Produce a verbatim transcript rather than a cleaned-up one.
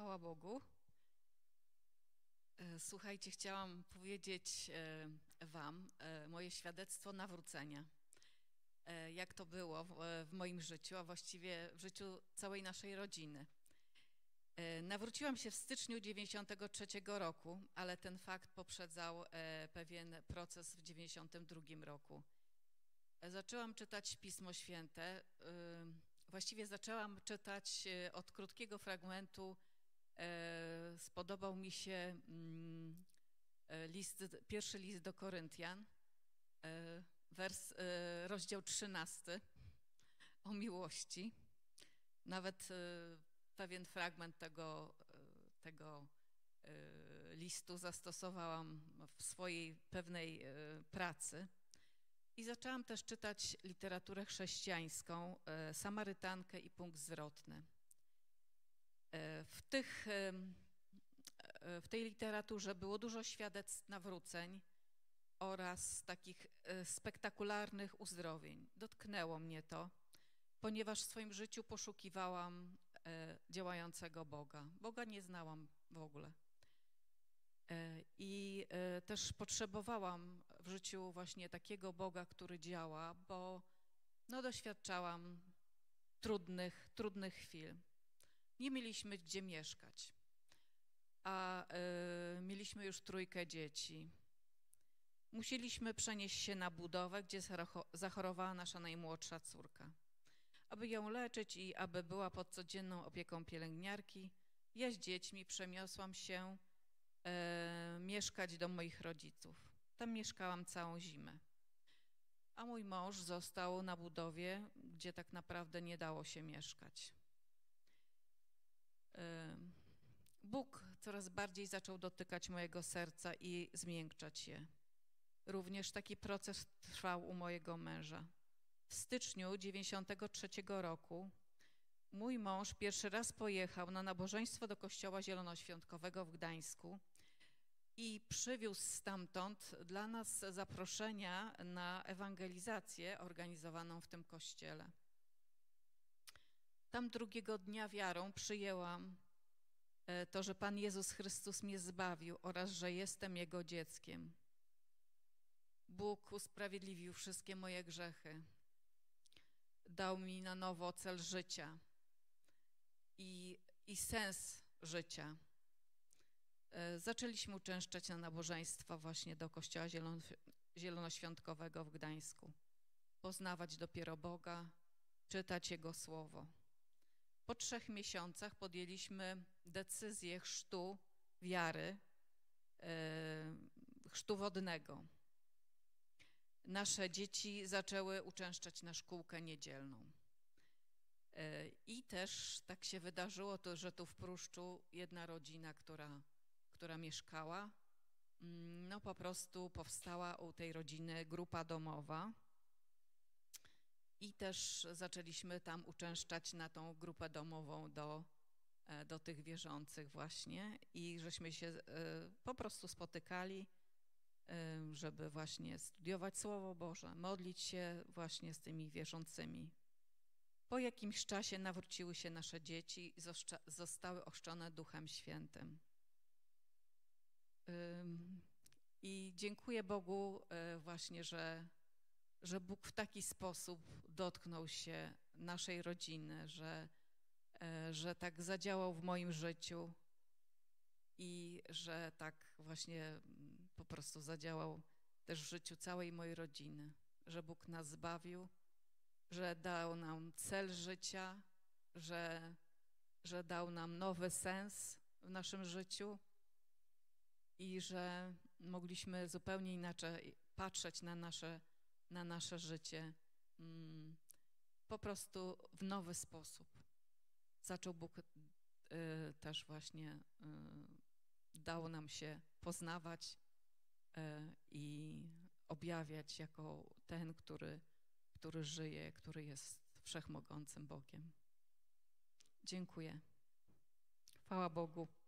Chwała Bogu. Słuchajcie, chciałam powiedzieć wam moje świadectwo nawrócenia. Jak to było w moim życiu, a właściwie w życiu całej naszej rodziny. Nawróciłam się w styczniu dziewięćdziesiątego trzeciego roku, ale ten fakt poprzedzał pewien proces w dziewięćdziesiątym drugim roku. Zaczęłam czytać Pismo Święte. Właściwie zaczęłam czytać od krótkiego fragmentu. Spodobał mi się list, pierwszy list do Koryntian, wers, rozdział trzynasty o miłości. Nawet pewien fragment tego, tego listu zastosowałam w swojej pewnej pracy. I zaczęłam też czytać literaturę chrześcijańską, Samarytankę i Punkt Zwrotny. W, tych, w tej literaturze było dużo świadectw nawróceń oraz takich spektakularnych uzdrowień. Dotknęło mnie to, ponieważ w swoim życiu poszukiwałam działającego Boga. Boga nie znałam w ogóle. I też potrzebowałam w życiu właśnie takiego Boga, który działa, bo no, doświadczałam trudnych, trudnych chwil. Nie mieliśmy gdzie mieszkać, a y, mieliśmy już trójkę dzieci. Musieliśmy przenieść się na budowę, gdzie zachorowała nasza najmłodsza córka. Aby ją leczyć i aby była pod codzienną opieką pielęgniarki, ja z dziećmi przeniosłam się y, mieszkać do moich rodziców. Tam mieszkałam całą zimę. A mój mąż został na budowie, gdzie tak naprawdę nie dało się mieszkać. Bóg coraz bardziej zaczął dotykać mojego serca i zmiękczać je. Również taki proces trwał u mojego męża. W styczniu dziewięćdziesiątego trzeciego roku mój mąż pierwszy raz pojechał na nabożeństwo do kościoła zielonoświątkowego w Gdańsku i przywiózł stamtąd dla nas zaproszenia na ewangelizację organizowaną w tym kościele. Tam drugiego dnia wiarą przyjęłam to, że Pan Jezus Chrystus mnie zbawił oraz że jestem Jego dzieckiem. Bóg usprawiedliwił wszystkie moje grzechy. Dał mi na nowo cel życia i, i sens życia. Zaczęliśmy uczęszczać na nabożeństwa właśnie do Kościoła Zielonoświątkowego w Gdańsku. Poznawać dopiero Boga, czytać Jego Słowo. Po trzech miesiącach podjęliśmy decyzję chrztu wiary, chrztu wodnego. Nasze dzieci zaczęły uczęszczać na szkółkę niedzielną. I też tak się wydarzyło, to, że tu w Pruszczu jedna rodzina, która, która mieszkała, no po prostu powstała u tej rodziny grupa domowa. I też zaczęliśmy tam uczęszczać na tą grupę domową do, do tych wierzących właśnie i żeśmy się po prostu spotykali, żeby właśnie studiować Słowo Boże, modlić się właśnie z tymi wierzącymi. Po jakimś czasie nawróciły się nasze dzieci i zostały ochrzczone Duchem Świętym. I dziękuję Bogu właśnie, że że Bóg w taki sposób dotknął się naszej rodziny, że, że tak zadziałał w moim życiu i że tak właśnie po prostu zadziałał też w życiu całej mojej rodziny, że Bóg nas zbawił, że dał nam cel życia, że, że dał nam nowy sens w naszym życiu i że mogliśmy zupełnie inaczej patrzeć na nasze na nasze życie po prostu w nowy sposób. Zaczął Bóg też właśnie, dał nam się poznawać i objawiać jako ten, który, który żyje, który jest wszechmogącym Bogiem. Dziękuję. Chwała Bogu.